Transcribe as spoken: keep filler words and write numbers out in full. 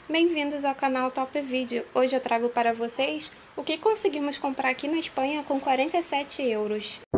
Bem-vindos ao canal Top Vídeo. Hoje eu trago para vocês o que conseguimos comprar aqui na Espanha com quarenta e sete euros.